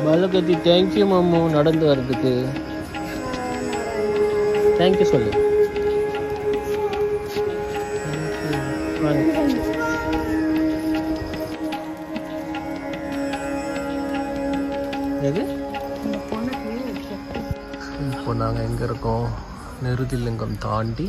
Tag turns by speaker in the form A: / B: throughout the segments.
A: மலகதி thank you மாமு நடந்து வர்றதுக்கு. தேங்க்யூ சொல்லு. எது இப்போ நாங்கள் எங்கே இருக்கோம்? நிருதிலிங்கம் தாண்டி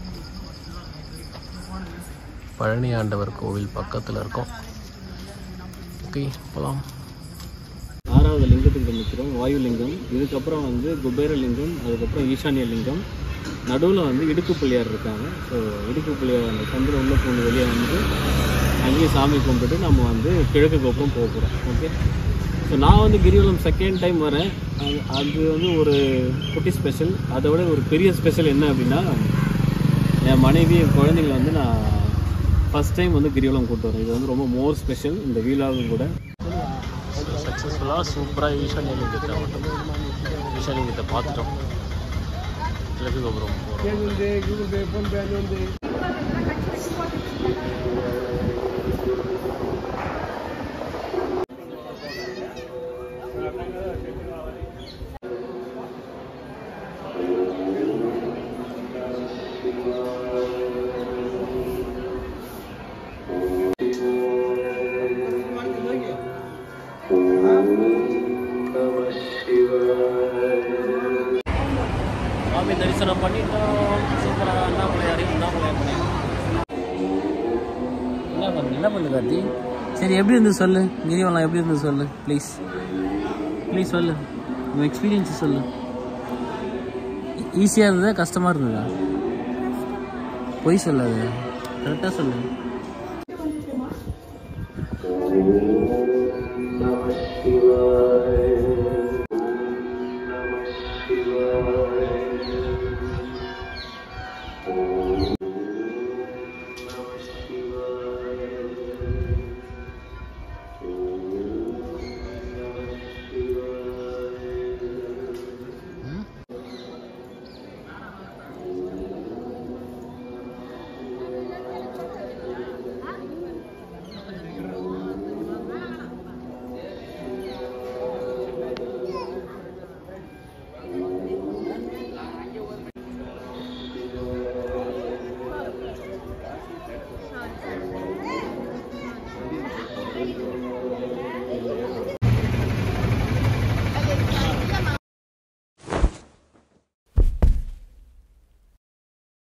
A: பழனி ஆண்டவர் கோவில் பக்கத்தில் இருக்கோம். ஓகே போகலாம். 6வது லிங்கத்துக்கு நிற்கிறோம். வாயு லிங்கம், இதுக்கப்புறம் வந்து குபேர லிங்கம், அதுக்கப்புறம் ஈசானிய லிங்கம், நடுவில் வந்து இடுக்கு பிள்ளையார் இருக்காங்க. ஸோ இடுக்கு பிள்ளையார் அந்த சந்திர உள்ள பூண்டு வெளியே வந்து அங்கேயே சாமி கும்பிட்டு நம்ம வந்து கிழக்கு கோபுரம் போக போகிறோம். ஓகே. ஸோ நான் வந்து கிரிவலம் செகண்ட் டைம் வரேன். அது வந்து ஒரு குட்டி ஸ்பெஷல். அதை விட ஒரு பெரிய ஸ்பெஷல் என்ன அப்படின்னா, என் மனைவி என் குழந்தைங்களை வந்து நான் ஃபஸ்ட் டைம் வந்து கிரிவலம் கூப்பிட்டு வரேன். இது வந்து ரொம்ப மோர் ஸ்பெஷல் இந்த வீலாகும் கூட. சக்ஸஸ்ஃபுல்லாக சூப்பராக ஈசானியலிங்கத்தை பார்த்துட்டோம். கிழக்கு கோபுரம் போகிறோம். சாமி தரிசனம் பண்ணிட்டோம். சூப்பராக அண்ணாமலையார் என்ன பண்ணு கார்த்தி. சரி, எப்படி இருந்து சொல்லு, கிரிவலம் எப்படி இருந்து சொல்லு ப்ளீஸ். சொல்லு, உங்கள் எக்ஸ்பீரியன்ஸ் சொல்லு. ஈஸியாக இருந்ததா கஷ்டமாக இருந்ததா? பொய் சொல்லாது, கரெக்டாக சொல்லு.